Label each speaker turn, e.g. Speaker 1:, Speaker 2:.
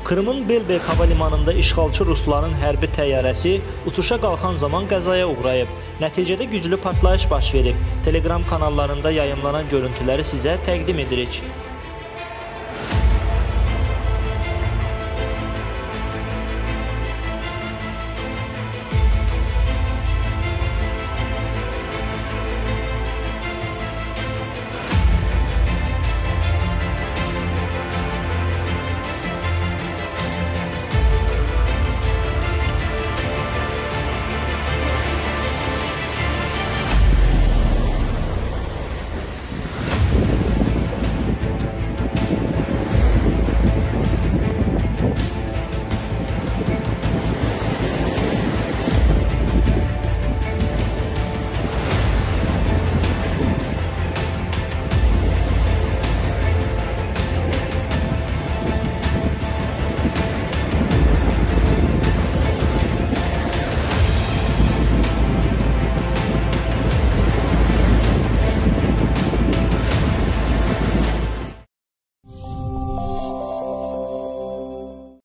Speaker 1: Krımın Belbek hava limanında işğalçı Rusların hərbi təyyarəsi uçuşa qalxan zaman qəzaya uğrayıb. Nəticədə güclü partlayış baş verib. Telegram kanallarında yayımlanan görüntüləri sizə təqdim edirik.